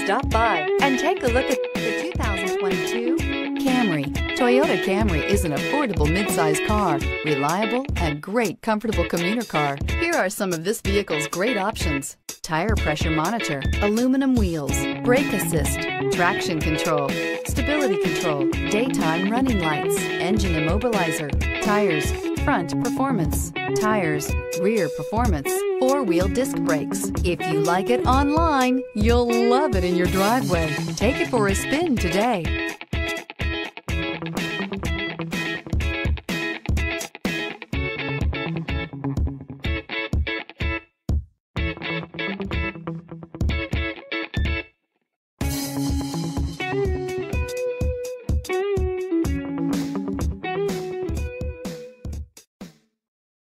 Stop by and take a look at the 2022 Camry. Toyota Camry is an affordable midsize car, reliable and great comfortable commuter car. Here are some of this vehicle's great options: tire pressure monitor, aluminum wheels, brake assist, traction control, stability control, daytime running lights, engine immobilizer, tires, front performance, tires, rear performance, four-wheel disc brakes. If you like it online, you'll love it in your driveway. Take it for a spin today.